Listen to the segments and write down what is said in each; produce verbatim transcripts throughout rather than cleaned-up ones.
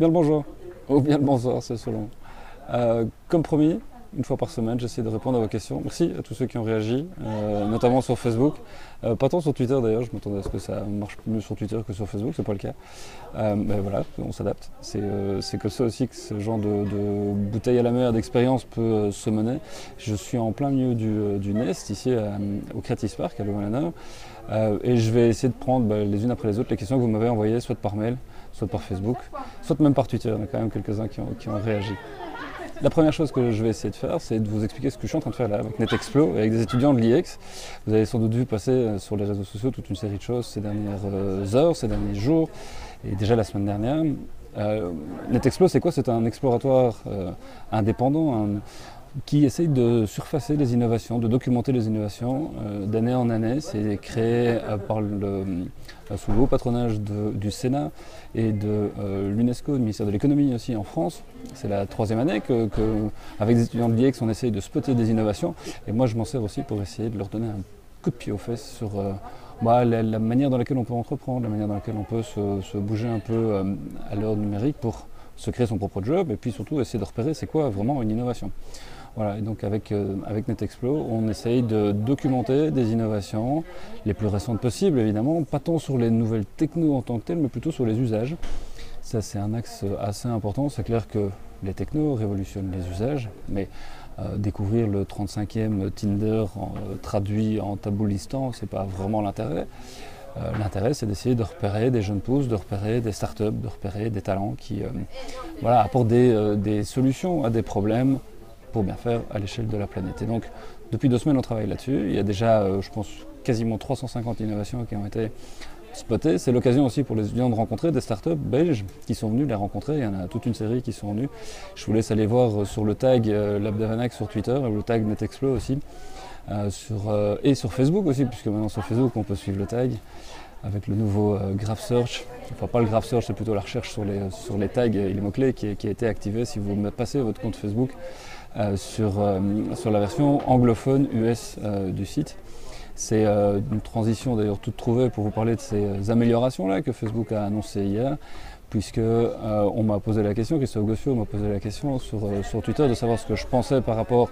Bien le bonjour, ou bien le bonsoir, c'est selon. Euh, comme promis, une fois par semaine, j'essaie de répondre à vos questions. Merci à tous ceux qui ont réagi, euh, notamment sur Facebook. Euh, pas tant sur Twitter d'ailleurs, je m'attendais à ce que ça marche mieux sur Twitter que sur Facebook, c'est pas le cas. Euh, mais voilà, on s'adapte. C'est euh, c'est comme ça aussi que ce genre de, de bouteille à la mer d'expérience peut euh, se mener. Je suis en plein milieu du, euh, du Nest, ici à, au Creative Park, à Louvain-la-Neuve, euh, et je vais essayer de prendre bah, les unes après les autres les questions que vous m'avez envoyées, soit par mail, soit par Facebook, soit même par Twitter. Il y en a quand même quelques-uns qui ont, qui ont réagi. La première chose que je vais essayer de faire, c'est de vous expliquer ce que je suis en train de faire là avec NetExplo, avec des étudiants de l'I X. Vous avez sans doute vu passer sur les réseaux sociaux toute une série de choses ces dernières heures, ces derniers jours, et déjà la semaine dernière. Euh, NetExplo, c'est quoi? C'est un exploratoire euh, indépendant, un, qui essaye de surfacer les innovations, de documenter les innovations euh, d'année en année. C'est créé euh, par le, euh, sous le haut patronage de, du Sénat et de euh, l'UNESCO, du ministère de l'économie aussi en France. C'est la troisième année que, que, avec des étudiants de l'I X, on essaye de spotter des innovations. Et moi, je m'en sers aussi pour essayer de leur donner un coup de pied aux fesses sur euh, bah, la, la manière dans laquelle on peut entreprendre, la manière dans laquelle on peut se, se bouger un peu euh, à l'heure numérique pour se créer son propre job et puis surtout essayer de repérer c'est quoi vraiment une innovation. Voilà, et donc avec, euh, avec NetExplo, on essaye de documenter des innovations les plus récentes possibles, évidemment, pas tant sur les nouvelles technos en tant que telles, mais plutôt sur les usages. Ça, c'est un axe assez important. C'est clair que les technos révolutionnent les usages, mais euh, découvrir le trente-cinquième Tinder en, euh, traduit en taboulistan, c'est pas vraiment l'intérêt. Euh, L'intérêt, c'est d'essayer de repérer des jeunes pousses, de repérer des startups, de repérer des talents qui euh, voilà, apportent des, euh, des solutions à des problèmes pour bien faire à l'échelle de la planète. Et donc, depuis deux semaines, on travaille là-dessus. Il y a déjà, euh, je pense, quasiment trois cent cinquante innovations qui ont été spotées. C'est l'occasion aussi pour les étudiants de rencontrer des startups belges qui sont venus les rencontrer. Il y en a toute une série qui sont venus. Je vous laisse aller voir sur le tag euh, Labdavanac sur Twitter, ou le tag NetExplo aussi, euh, sur, euh, et sur Facebook aussi, puisque maintenant sur Facebook, on peut suivre le tag avec le nouveau euh, Graph Search. Enfin, pas le Graph Search, c'est plutôt la recherche sur les, sur les tags et les mots-clés qui, qui a été activé si vous passez votre compte Facebook. Euh, sur, euh, sur la version anglophone U S euh, du site. C'est euh, une transition d'ailleurs toute trouvée pour vous parler de ces améliorations-là que Facebook a annoncées hier, puisque euh, on m'a posé la question, Christophe Gossiot m'a posé la question sur, euh, sur Twitter de savoir ce que je pensais par rapport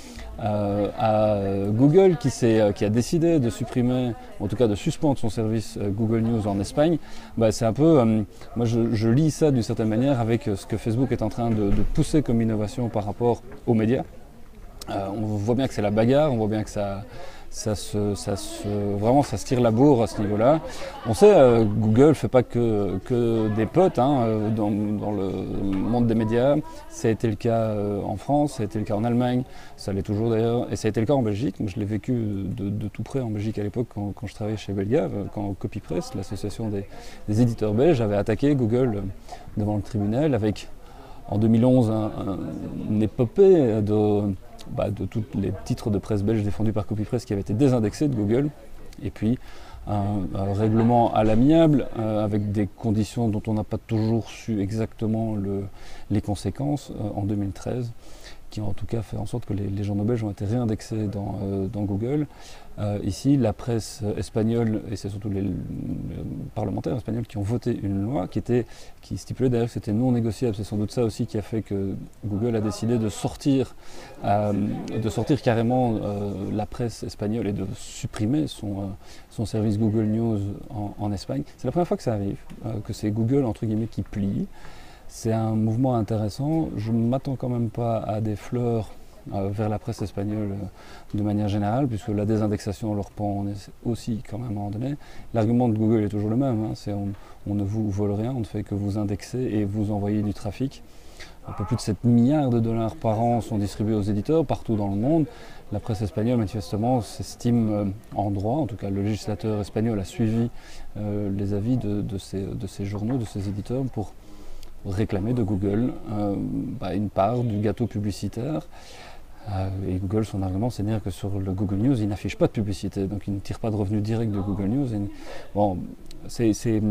Euh, à Google qui, euh, qui a décidé de supprimer, en tout cas de suspendre son service euh, Google News en Espagne. Bah, c'est un peu, euh, moi je, je lis ça d'une certaine manière avec euh, ce que Facebook est en train de, de pousser comme innovation par rapport aux médias. Euh, on voit bien que c'est la bagarre, on voit bien que ça, ça, se, ça, se, vraiment, ça se tire la bourre à ce niveau-là. On sait, euh, Google ne fait pas que, que des potes hein, dans, dans le monde des médias. Ça a été le cas euh, en France, ça a été le cas en Allemagne, ça l'est toujours d'ailleurs, et ça a été le cas en Belgique. Je l'ai vécu de, de tout près en Belgique à l'époque quand, quand je travaillais chez Belgave, quand Copypress, l'association des, des éditeurs belges, avait attaqué Google devant le tribunal avec, en deux mille onze, un, un, une épopée de... Bah, de tous les titres de presse belges défendus par Copypress qui avaient été désindexés de Google, et puis un, un règlement à l'amiable euh, avec des conditions dont on n'a pas toujours su exactement le, les conséquences euh, en deux mille treize, qui ont en tout cas fait en sorte que les, les journaux belges ont été réindexés dans, euh, dans Google. Euh, ici, la presse espagnole, et c'est surtout les, les parlementaires espagnols qui ont voté une loi qui, était, qui stipulait d'ailleurs que c'était non négociable. C'est sans doute ça aussi qui a fait que Google a décidé de sortir, euh, de sortir carrément euh, la presse espagnole et de supprimer son, euh, son service Google News en, en Espagne. C'est la première fois que ça arrive, euh, que c'est Google entre guillemets qui plie. C'est un mouvement intéressant. Je ne m'attends quand même pas à des fleurs euh, vers la presse espagnole euh, de manière générale, puisque la désindexation leur prend aussi quand même à un moment donné. L'argument de Google est toujours le même, hein, c'est on, on ne vous vole rien, on ne fait que vous indexer et vous envoyer du trafic. Un peu plus de sept milliards de dollars par an sont distribués aux éditeurs partout dans le monde. La presse espagnole, manifestement, s'estime euh, en droit, en tout cas le législateur espagnol a suivi euh, les avis de, de, ces, de ces journaux, de ces éditeurs pour réclamer de Google euh, bah, une part du gâteau publicitaire. Euh, et Google, son argument, c'est de dire que sur le Google News, il n'affiche pas de publicité, donc il ne tire pas de revenus directs de Google News. Et, bon, c'est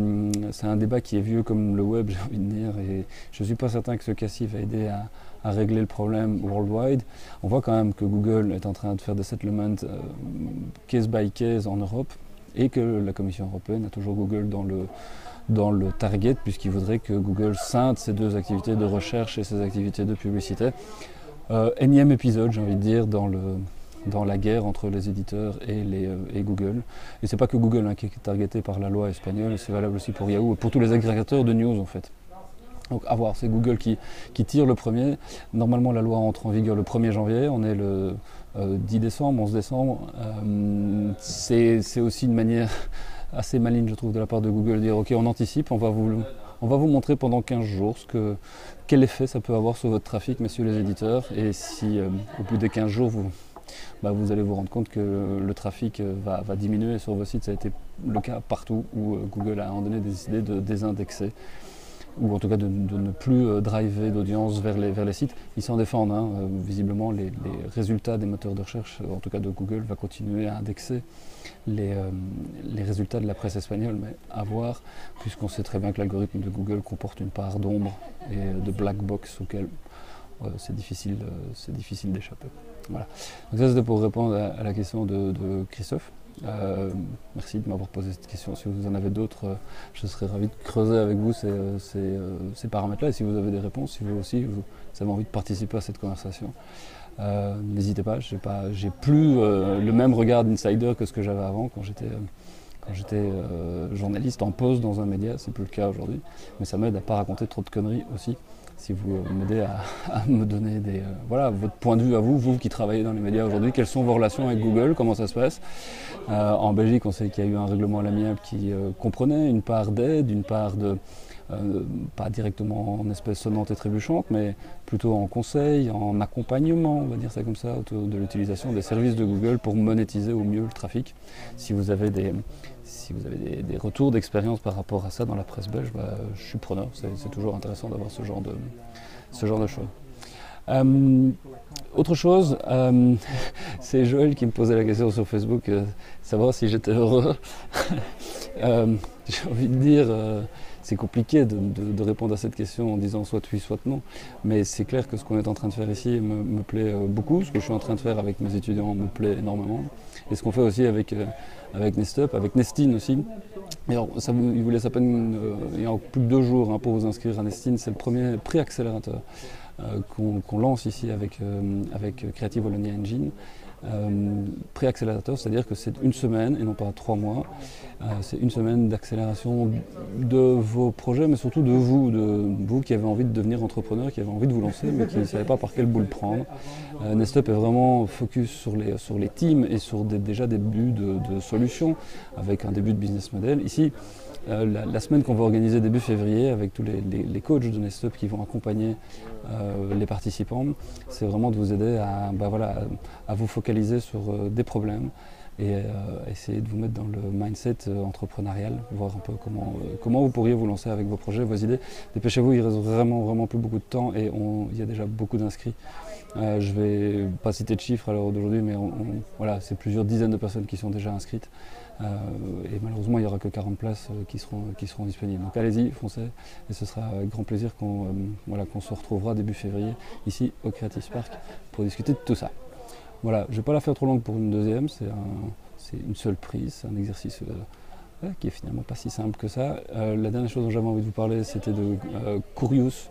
un débat qui est vieux comme le web, j'ai envie de dire, et je ne suis pas certain que ce cas-ci va aider à, à régler le problème worldwide. On voit quand même que Google est en train de faire des settlements euh, case by case en Europe, et que la Commission européenne a toujours Google dans le dans le target, puisqu'il voudrait que Google scinde ses deux activités de recherche et ses activités de publicité. Euh, énième épisode, j'ai envie de dire, dans, le, dans la guerre entre les éditeurs et, les, euh, et Google. Et c'est pas que Google hein, qui est targeté par la loi espagnole, c'est valable aussi pour Yahoo et pour tous les agrégateurs de news en fait. Donc à voir, c'est Google qui, qui tire le premier. Normalement la loi entre en vigueur le premier janvier, on est le euh, dix décembre, onze décembre. Euh, c'est, c'est aussi une manière assez maligne je trouve de la part de Google de dire ok on anticipe, on va vous, on va vous montrer pendant quinze jours ce que, quel effet ça peut avoir sur votre trafic messieurs les éditeurs et si euh, au bout des quinze jours vous, bah, vous allez vous rendre compte que le trafic va, va diminuer sur vos sites, ça a été le cas partout où euh, Google a à un moment donné décidé de désindexer ou en tout cas de, de ne plus euh, driver d'audience vers les, vers les sites. Ils s'en défendent, hein. euh, visiblement les, les résultats des moteurs de recherche, en tout cas de Google, va continuer à indexer les, euh, les résultats de la presse espagnole, mais à voir, puisqu'on sait très bien que l'algorithme de Google comporte une part d'ombre et de black box auquel euh, c'est difficile, euh, c'est difficile d'échapper. Voilà. Donc ça c'était pour répondre à, à la question de, de Christophe. Euh, merci de m'avoir posé cette question. Si vous en avez d'autres, euh, je serais ravi de creuser avec vous ces, ces, euh, ces paramètres-là. Et si vous avez des réponses, si vous aussi vous avez envie de participer à cette conversation, euh, n'hésitez pas. J'ai pas, j'ai plus euh, le même regard d'insider que ce que j'avais avant quand j'étais, euh, quand j'étais euh, journaliste en poste dans un média. C'est plus le cas aujourd'hui, mais ça m'aide à pas raconter trop de conneries aussi. Si vous euh, m'aidez à, à me donner des, euh, voilà, votre point de vue à vous, vous qui travaillez dans les médias aujourd'hui, quelles sont vos relations avec Google, comment ça se passe. Euh, en Belgique, on sait qu'il y a eu un règlement à l'amiable qui euh, comprenait une part d'aide, une part de, euh, pas directement en espèces sonnantes et trébuchantes, mais plutôt en conseil, en accompagnement, on va dire ça comme ça, autour de l'utilisation des services de Google pour monétiser au mieux le trafic. Si vous avez des, si vous avez des, des retours d'expérience par rapport à ça dans la presse belge, bah, je suis preneur, c'est, c'est toujours intéressant d'avoir ce genre de, ce genre de choses. Euh, autre chose, euh, c'est Joël qui me posait la question sur Facebook, euh, savoir si j'étais heureux. euh, j'ai envie de dire, euh, c'est compliqué de, de, de répondre à cette question en disant soit oui, soit non. Mais c'est clair que ce qu'on est en train de faire ici me, me plaît euh, beaucoup. Ce que je suis en train de faire avec mes étudiants me plaît énormément. Et ce qu'on fait aussi avec, euh, avec Nestup, avec Nestine aussi. Et alors, ça, il vous laisse à peine, euh, il y a plus de deux jours hein, pour vous inscrire à Nestine. C'est le premier pré-accélérateur euh, qu'on, qu'on lance ici avec, euh, avec Creative Wallonia Engine. Euh, pré-accélérateur, c'est-à-dire que c'est une semaine et non pas trois mois. Euh, c'est une semaine d'accélération de vos projets, mais surtout de vous, de vous qui avez envie de devenir entrepreneur, qui avez envie de vous lancer, mais qui ne savez pas par quel bout le prendre. Euh, Nestup est vraiment focus sur les, sur les teams et sur des, déjà des débuts de, de solutions, avec un début de business model. Ici, Euh, la, la semaine qu'on va organiser début février avec tous les, les, les coachs de Nestup qui vont accompagner euh, les participants, c'est vraiment de vous aider à, bah voilà, à, à vous focaliser sur euh, des problèmes et euh, essayer de vous mettre dans le mindset euh, entrepreneurial, voir un peu comment, euh, comment vous pourriez vous lancer avec vos projets, vos idées. Dépêchez-vous, il reste vraiment, vraiment plus beaucoup de temps et on, il y a déjà beaucoup d'inscrits. Euh, je ne vais pas citer de chiffres à l'heure d'aujourd'hui, mais on, on, voilà, c'est plusieurs dizaines de personnes qui sont déjà inscrites. Euh, et malheureusement, il n'y aura que quarante places euh, qui, seront, qui seront disponibles. Donc allez-y, foncez, et ce sera avec grand plaisir qu'on euh, voilà, qu'on se retrouvera début février, ici au Creative Spark, pour discuter de tout ça. Voilà, je ne vais pas la faire trop longue pour une deuxième, c'est, un, c'est une seule prise, c'est un exercice euh, qui est finalement pas si simple que ça. Euh, la dernière chose dont j'avais envie de vous parler, c'était de euh, Curious.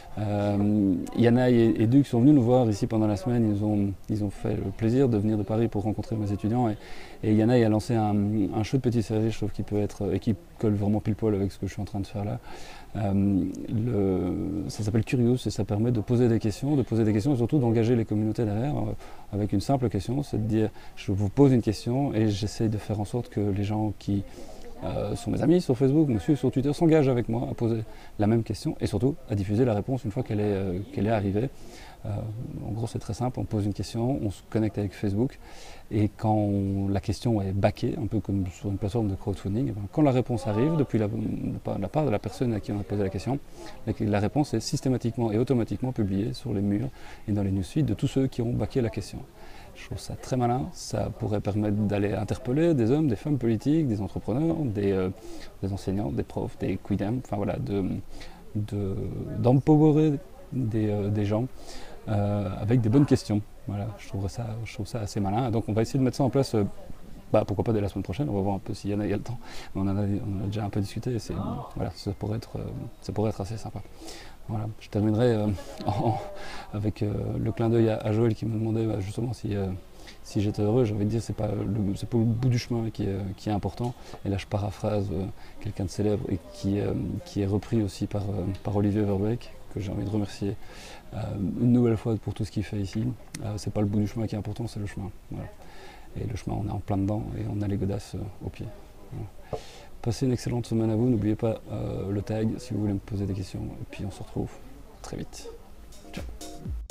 Euh, Yana et, et Duc sont venus nous voir ici pendant la semaine, ils ont, ils ont fait le plaisir de venir de Paris pour rencontrer mes étudiants et, et Yana a lancé un, un chouette petit service, je trouve qu'il peut être, et qui colle vraiment pile poil avec ce que je suis en train de faire là. Euh, le, ça s'appelle Curious et ça permet de poser des questions, de poser des questions et surtout d'engager les communautés derrière euh, avec une simple question, c'est de dire je vous pose une question et j'essaye de faire en sorte que les gens qui Euh, sont mes amis sur Facebook, me suivent sur Twitter, s'engagent avec moi à poser la même question et surtout à diffuser la réponse une fois qu'elle est, euh, qu'elle est arrivée. Euh, en gros, c'est très simple, on pose une question, on se connecte avec Facebook et quand on, la question est backée, un peu comme sur une plateforme de crowdfunding, et bien, quand la réponse arrive depuis la, la part de la personne à qui on a posé la question, la réponse est systématiquement et automatiquement publiée sur les murs et dans les newsfeeds de tous ceux qui ont backé la question. Je trouve ça très malin, ça pourrait permettre d'aller interpeller des hommes, des femmes politiques, des entrepreneurs, des, euh, des enseignants, des profs, des quidem, enfin voilà, de, de, d'empowerer des, euh, des gens euh, avec des bonnes questions. Voilà, je trouve ça, je trouve ça assez malin. Donc on va essayer de mettre ça en place euh, bah, pourquoi pas dès la semaine prochaine, on va voir un peu si Yann a le temps. On en a, on a déjà un peu discuté et c'est, voilà, ça, pourrait être, euh, ça pourrait être assez sympa. Voilà. Je terminerai euh, en, avec euh, le clin d'œil à, à Joël qui me demandait bah, justement si, euh, si j'étais heureux. J'ai envie de dire c'est pas le, c'est pas le bout du chemin qui est, qui est important. Et là je paraphrase euh, quelqu'un de célèbre et qui, euh, qui est repris aussi par, euh, par Olivier Verbeek, que j'ai envie de remercier euh, une nouvelle fois pour tout ce qu'il fait ici. Euh, c'est pas le bout du chemin qui est important, c'est le chemin. Voilà. Et le chemin, on est en plein dedans et on a les godasses euh, au pied. Voilà. Passez une excellente semaine à vous, n'oubliez pas euh, le tag si vous voulez me poser des questions et puis on se retrouve très vite. Ciao.